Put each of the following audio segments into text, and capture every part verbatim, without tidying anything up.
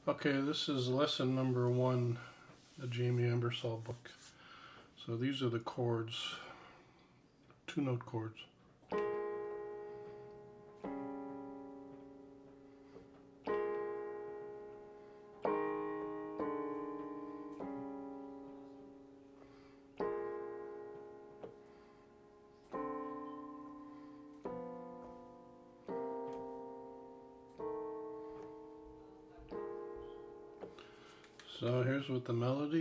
Okay, this is lesson number one, the Jamie Embersall book. So these are the chords, two note chords. So here's with the melody.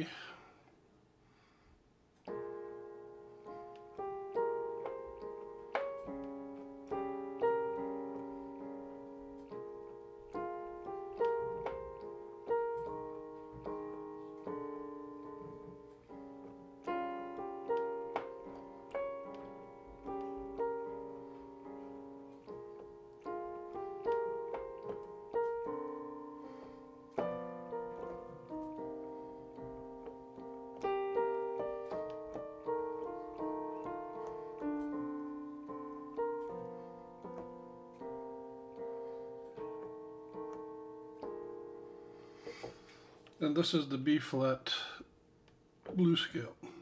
And this is the B flat blues scale.